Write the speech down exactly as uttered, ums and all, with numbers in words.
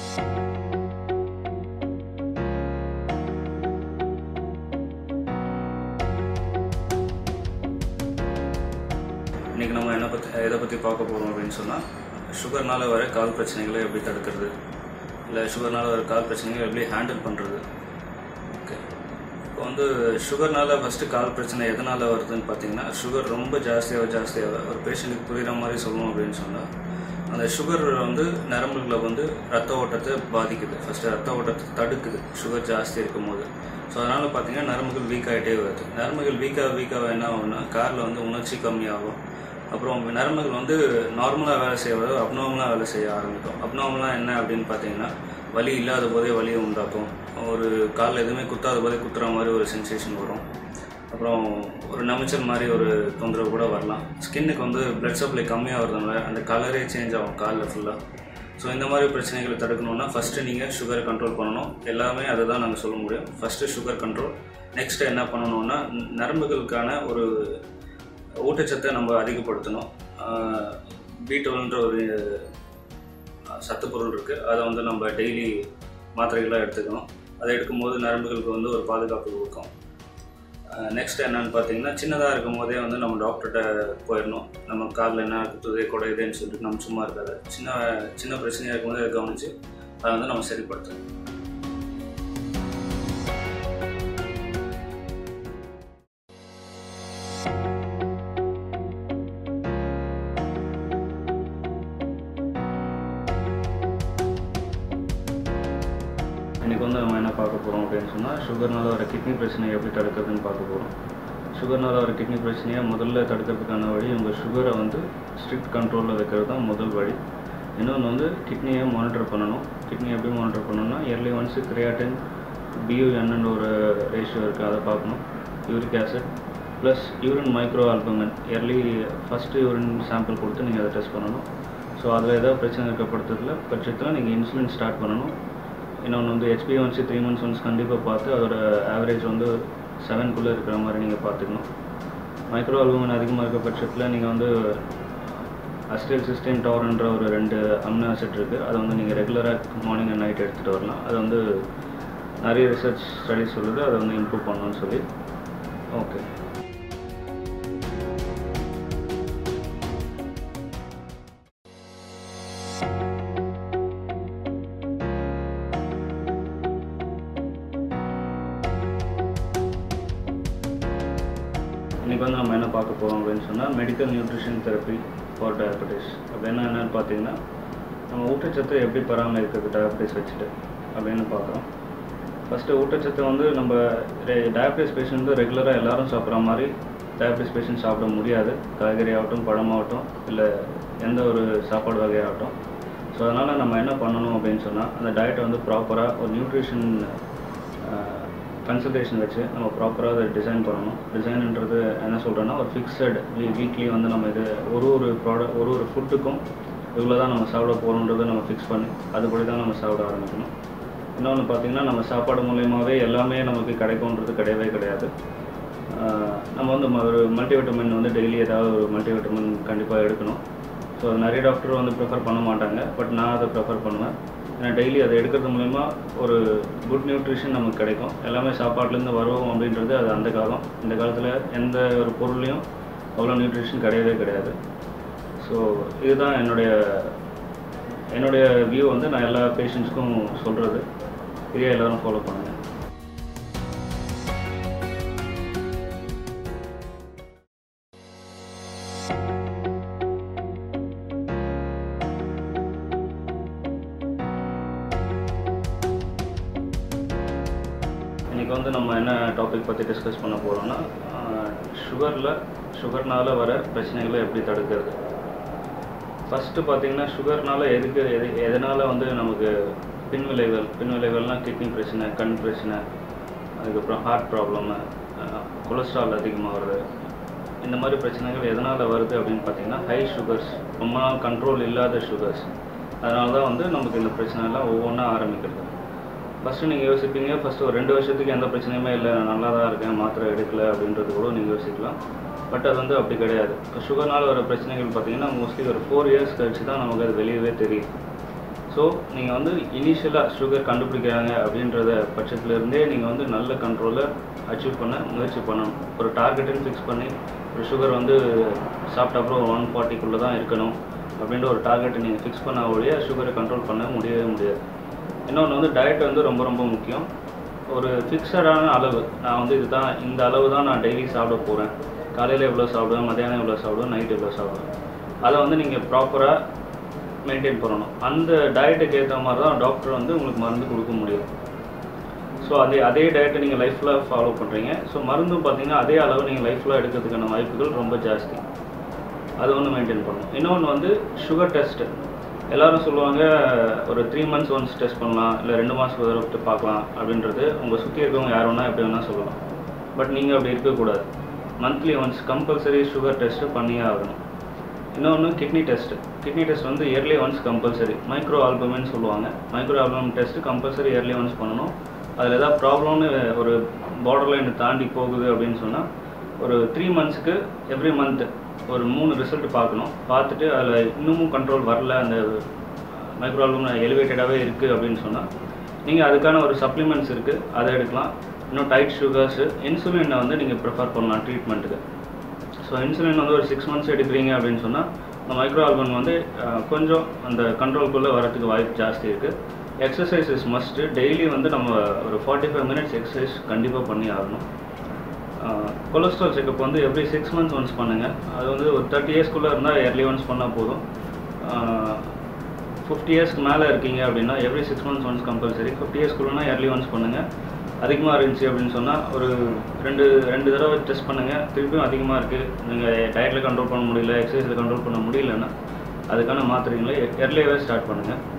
இன்றைக்கி நம்ம என்ன பற்றி எதை பற்றி பார்க்க போகிறோம் அப்படின்னு சொன்னால், சுகர்னால் வர கால் பிரச்சனைகளை எப்படி தடுக்கிறது, இல்லை சுகர்னால் வர கால் பிரச்சனைகளை எப்படி ஹேண்டில் பண்ணுறது. ஓகே, இப்போ வந்து சுகர்னால் ஃபஸ்ட்டு கால் பிரச்சனை எதனால் வருதுன்னு பார்த்தீங்கன்னா, சுகர் ரொம்ப ஜாஸ்தியாக ஜாஸ்தியாக ஒரு பேஷண்ட்டுக்கு புரிகிற மாதிரி சொல்லணும் அப்படின்னு சொன்னால், அந்த சுகர் வந்து நரம்புகளை வந்து ரத்த ஓட்டத்தை பாதிக்குது. ஃபஸ்ட்டு ரத்த ஓட்டத்தை தடுக்குது சுகர் ஜாஸ்தி இருக்கும் போது. ஸோ அதனால் பார்த்தீங்கன்னா நரம்புகள் வீக் ஆகிட்டே வருது. நரம்புகள் வீக்காக வீக்காக என்ன ஆகும்னா, காரில் வந்து உணர்ச்சி கம்மியாகும். அப்புறம் நரம்புகள் வந்து நார்மலாக வேலை செய்வது அப்நார்மலாக வேலை செய்ய ஆரம்பிக்கும். அப்நார்மலாக என்ன அப்படின்னு பார்த்தீங்கன்னா, வலி இல்லாத போதே வலியை உண்டாக்கும். ஒரு காலில் எதுவுமே குத்தாத போதே குத்துற மாதிரி ஒரு சென்சேஷன் வரும். அப்புறம் ஒரு நமைச்சல் மாதிரி ஒரு தொந்தரவு கூட வரலாம். ஸ்கின்னுக்கு வந்து பிளட் சப்ளை கம்மியாக வரதுனால அந்த கலரே சேஞ்ச் ஆகும் காலில் ஃபுல்லாக. ஸோ இந்த மாதிரி பிரச்சனைகளை தடுக்கணுன்னா ஃபஸ்ட்டு நீங்கள் சுகரை கண்ட்ரோல் பண்ணணும். எல்லாமே அதை தான் நாங்கள் சொல்ல முடியும். First sugar control. நெக்ஸ்ட்டு என்ன பண்ணணுன்னா, நரம்புகளுக்கான ஒரு ஊட்டச்சத்தை நம்ம அதிகப்படுத்தணும். பி டுவெல்ன்ற ஒரு சத்துப்பொருள் இருக்குது, அதை வந்து நம்ம டெய்லி மாத்திரைகளாக எடுத்துக்கணும். அதை எடுக்கும்போது நரம்புகளுக்கு வந்து ஒரு பாதுகாப்பு கொடுக்கும். நெக்ஸ்ட் என்னென்னு பார்த்தீங்கன்னா, சின்னதாக இருக்கும் போதே வந்து நம்ம டாக்டர்கிட்ட போயிடணும். நம்ம காலில் என்ன குத்துதே குடையுதேன்னு சொல்லிட்டு நம்ம சும்மா இருக்காது. சின்ன சின்ன பிரச்சனையாக இருக்கும்போது அதை கவனித்து அதை வந்து நம்ம சரிப்படுத்தணும். இன்றைக்கி வந்து நம்ம என்ன பார்க்க போகிறோம் அப்படின்னு சொன்னால், சுகர்னால் வர கிட்னி பிரச்சனையை எப்படி தடுக்கிறதுன்னு பார்க்க போகிறோம். சுகர்னால் வர கிட்னி பிரச்சனையை முதல்ல தடுக்கிறதுக்கான வழி, உங்கள் சுகரை வந்து ஸ்ட்ரிக்ட் கண்ட்ரோலில் வைக்கிறது தான் முதல் வழி. இன்னொன்று வந்து கிட்னியை மானிட்டர் பண்ணணும். கிட்னி எப்படி மானிட்டர் பண்ணணும்னா, இயர்லி ஒன்ஸு கிரியாட்டின் பியூஎன்னு ஒரு ரேஷியோ இருக்குது, அதை பார்க்கணும். Uric acid plus urine micro albumin yearly first urine sample கொடுத்து நீங்கள் அதை டெஸ்ட் பண்ணணும். ஸோ அதில் ஏதாவது பிரச்சனை இருக்கப்படுறதுல பட்சத்தில் நீங்கள் இன்சுலின் ஸ்டார்ட் பண்ணணும். இன்னொன்று வந்து HB once three months once கண்டிப்பாக பார்த்து அதோட ஆவரேஜ் வந்து செவன்குள்ளே இருக்கிற மாதிரி நீங்கள் பார்த்துக்கணும். மைக்ரோ ஆல்புமின் அதிகமாக இருக்க பட்சத்தில் நீங்கள் வந்து அஸ்டைல் சிஸ்டைன் டவர்ன்ற ஒரு ரெண்டு அமினோ ஆசிட் இருக்குது, அதை வந்து நீங்கள் ரெகுலராக மார்னிங் அண்ட் நைட் எடுத்துகிட்டு வரலாம். அது வந்து நிறைய ரிசர்ச் ஸ்டடிஸ் சொல்லுது அதை வந்து இம்ப்ரூவ் பண்ணணும்னு சொல்லி. ஓகே, இன்றைக்கி வந்து நம்ம என்ன பார்க்க போகிறோம் அப்படின்னு சொன்னால், medical nutrition therapy for diabetes. அப்படின்னா என்னென்னு பார்த்தீங்கன்னா, நம்ம ஊட்டச்சத்தை எப்படி பராமரிக்கிறது டயபெட்டிஸ் வச்சுட்டு அப்படின்னு பார்க்குறோம். ஃபஸ்ட்டு ஊட்டச்சத்தை வந்து நம்ம டயபெட்டிஸ் பேஷண்ட் வந்து ரெகுலராக எல்லோரும் சாப்பிட்ற மாதிரி டயபெட்டிஸ் பேஷண்ட் சாப்பிட முடியாது. காய்கறி ஆகட்டும், பழமாகட்டும், இல்லை எந்த ஒரு சாப்பாடு வகையாகட்டும். ஸோ அதனால் நம்ம என்ன பண்ணணும் அப்படின்னு சொன்னால், அந்த டயட்டை வந்து ப்ராப்பராக ஒரு நியூட்ரிஷன் கன்சல்டேஷன் வச்சு நம்ம ப்ராப்பராக அதை டிசைன் பண்ணணும். டிசைன்ன்றது என்ன சொல்கிறேன்னா, ஒரு ஃபிக்ஸட் வீ வீக்லி வந்து நம்ம இது ஒரு ஒரு ப்ராடக்ட் ஒரு ஒரு ஃபுட்டுக்கும் இவ்வளோ தான் நம்ம சாப்பிட போகிறோன்றதை நம்ம ஃபிக்ஸ் பண்ணி அதுபடி தான் நம்ம சாப்பிட ஆரம்பிக்கணும். இன்னொன்று பார்த்திங்கன்னா, நம்ம சாப்பாடு மூலயமாவே எல்லாமே நமக்கு கிடைக்கும்ன்றது கிடையவே கிடையாது. நம்ம வந்து ஒரு மல்டிவிட்டமின் வந்து டெய்லி ஏதாவது ஒரு மல்டிவிட்டமின் கண்டிப்பாக எடுக்கணும். ஸோ அது நிறைய டாக்டர் வந்து ப்ரிஃபர் பண்ண மாட்டாங்க, பட் நான் அதை ப்ரிஃபர் பண்ணுவேன். ஏன்னா டெய்லி அதை எடுக்கிறது மூலிமா ஒரு குட் நியூட்ரிஷன் நமக்கு கிடைக்கும். எல்லாமே சாப்பாட்லேருந்து வருவோம் அப்படின்றது அது அந்த காலம். இந்த காலத்தில் எந்த ஒரு பொருளையும் அவ்வளோ நியூட்ரிஷன் கிடையவே கிடையாது. ஸோ இதுதான் என்னுடைய என்னுடைய வியூ வந்து நான் எல்லா பேஷண்ட்ஸ்க்கும் சொல்கிறது. இதே எல்லோரும் ஃபாலோ பண்ணுங்கள். இன்றைக்கி வந்து நம்ம என்ன டாபிக் பற்றி டிஸ்கஸ் பண்ண போகிறோம்னா, சுகரில் சுகர்னால் வர பிரச்சனைகளை எப்படி தடுக்கிறது. ஃபஸ்ட்டு பார்த்திங்கன்னா, சுகர்னால் எதுக்கு எது எதனால் வந்து நமக்கு பின்விளைவுகள் பின்விளைவுகள்னால் கிட்னி பிரச்சனை, கண் பிரச்சனை, அதுக்கப்புறம் ஹார்ட் ப்ராப்ளமு, கொலஸ்ட்ரால் அதிகமாக வருது. இந்த மாதிரி பிரச்சனைகள் எதனால் வருது அப்படின்னு பார்த்திங்கன்னா, ஹை சுகர்ஸ், ரொம்ப நாள் கண்ட்ரோல் இல்லாத சுகர்ஸ். அதனால தான் வந்து நமக்கு இந்த பிரச்சனைலாம் ஒவ்வொன்றா ஆரம்பிக்கிறது. ஃபஸ்ட்டு நீங்கள் யோசிப்பீங்க, ஃபஸ்ட்டு ஒரு ரெண்டு வருஷத்துக்கு எந்த பிரச்சனையுமே இல்லை, நான் நல்லா தான் இருக்கேன், மாத்திரை எடுக்கலை அப்படின்றது கூட நீங்கள் யோசிக்கலாம். பட் அது வந்து அப்படி கிடையாது. இப்போ சுகர்னால் வர பிரச்சனைகள் பார்த்திங்கன்னா மோஸ்ட்லி ஒரு ஃபோர் இயர்ஸ் கழிச்சு தான் நமக்கு அது வெளியவே தெரியும். ஸோ நீங்கள் வந்து இனிஷியலாக சுகர் கண்டுபிடிக்கிறாங்க அப்படின்றத பட்சத்துலேருந்தே நீங்கள் வந்து நல்ல கண்ட்ரோலை அச்சீவ் பண்ண முயற்சி பண்ணணும். ஒரு டார்கெட்டுன்னு ஃபிக்ஸ் பண்ணி ஒரு சுகர் வந்து சாப்பிட்ட அப்புறம் ஒன் ஃபார்ட்டிக்குள்ளே தான் இருக்கணும் அப்படின்ற ஒரு டார்கெட்டை நீங்கள் ஃபிக்ஸ் பண்ண ஒழிய சுகரை கண்ட்ரோல் பண்ண முடியவே முடியாது. இன்னொன்று வந்து டயட் வந்து ரொம்ப ரொம்ப முக்கியம். ஒரு ஃபிக்ஸடான அளவு, நான் வந்து இதுதான் இந்த அளவு தான் நான் டெய்லி சாப்பிட போகிறேன், காலையில் எவ்வளோ சாப்பிடுவேன், மத்தியானம் எவ்வளோ சாப்பிடுவேன், நைட் எவ்வளோ சாப்பிடுவேன், அதை வந்து நீங்கள் ப்ராப்பராக மெயின்டைன் பண்ணணும். அந்த டயட்டுக்கு ஏற்ற மாதிரி தான் டாக்டர் வந்து உங்களுக்கு மருந்து கொடுக்க முடியும். ஸோ அதே அதே டயட்டை நீங்கள் லைஃப்பில் ஃபாலோ பண்ணுறீங்க. ஸோ மருந்தும் பார்த்தீங்கன்னா அதே அளவு நீங்கள் லைஃப்பில் எடுக்கிறதுக்கான வாய்ப்புகள் ரொம்ப ஜாஸ்தி. அது ஒன்று மெயின்டைன் பண்ணணும். இன்னொன்று வந்து சுகர் டெஸ்ட்டு. எல்லோரும் சொல்லுவாங்க ஒரு த்ரீ மந்த்ஸ் ஒன்ஸ் டெஸ்ட் பண்ணலாம், இல்லை ரெண்டு மாதத்துக்கு ஒரு தடவை பார்க்கலாம் அப்படின்றது. உங்கள் சுற்றி இருக்கவங்க யார் வேணால் எப்படி வேணால் சொல்லலாம். பட் நீங்கள் அப்படி இருக்கக்கூடாது. Monthly once compulsory sugar test பண்ணியே ஆகணும். இன்னொன்று கிட்னி டெஸ்ட்டு. கிட்னி டெஸ்ட் வந்து இயர்லி ஒன்ஸ் கம்பல்சரி. மைக்ரோ ஆல்பமின்னு சொல்லுவாங்க. Micro album test compulsory yearly once பண்ணணும். அதில் எதாவது ப்ராப்ளம்னு ஒரு பார்டர் லைனை தாண்டி போகுது அப்படின்னு சொன்னால் ஒரு த்ரீ மந்த்ஸுக்கு எவ்ரி மந்த்து ஒரு மூணு ரிசல்ட் பார்க்கணும். பார்த்துட்டு அதில் இன்னமும் கண்ட்ரோல் வரல, அந்த மைக்ரோ ஆல்பம் எலிவேட்டடாகவே இருக்குது அப்படின்னு சொன்னால் நீங்கள் அதுக்கான ஒரு சப்ளிமெண்ட்ஸ் இருக்குது, அதை எடுக்கலாம். இன்னும் டைட் சுகர்ஸு, இன்சுலினை வந்து நீங்கள் ப்ரிஃபர் பண்ணலாம் ட்ரீட்மெண்ட்டுக்கு. ஸோ இன்சுலின் வந்து ஒரு சிக்ஸ் மந்த்ஸ் எடுக்கிறீங்க அப்படின்னு சொன்னால் இந்த மைக்ரோ ஆல்பம் வந்து கொஞ்சம் அந்த கண்ட்ரோல்குள்ளே வரதுக்கு வாய்ப்பு ஜாஸ்தி இருக்குது. Exercise is must. டெய்லி வந்து நம்ம ஒரு ஃபார்ட்டி ஃபைவ் மினிட்ஸ் எக்ஸசைஸ் கண்டிப்பாக பண்ணி ஆகணும். கொலஸ்ட்ரால் செக்கப் வந்து எவ்ரி சிக்ஸ் மந்த்ஸ் ஒன்ஸ் பண்ணுங்கள். அது வந்து ஒரு தேர்ட்டி இயர்ஸ்க்குள்ளே இருந்தால் இயர்லி ஒன்ஸ் பண்ணால் போதும். ஃபிஃப்டி இயர்ஸ்க்கு மேலே இருக்கீங்க அப்படின்னா every six months once compulsory. Fifty இயர்ஸ்க்குள்ளனா இயர்லி ஒன்ஸ் பண்ணுங்கள். அதிகமாக இருந்துச்சு அப்படின்னு சொன்னால் ஒரு ரெண்டு ரெண்டு தடவை டெஸ்ட் பண்ணுங்கள். திருப்பியும் அதிகமாக இருக்குது, நீங்கள் டயட்டில் கண்ட்ரோல் பண்ண முடியல, எக்ஸசைஸில் கண்ட்ரோல் பண்ண முடியலன்னா அதுக்கான மாத்திரைகளை இயர்லியாகவே ஸ்டார்ட் பண்ணுங்கள்.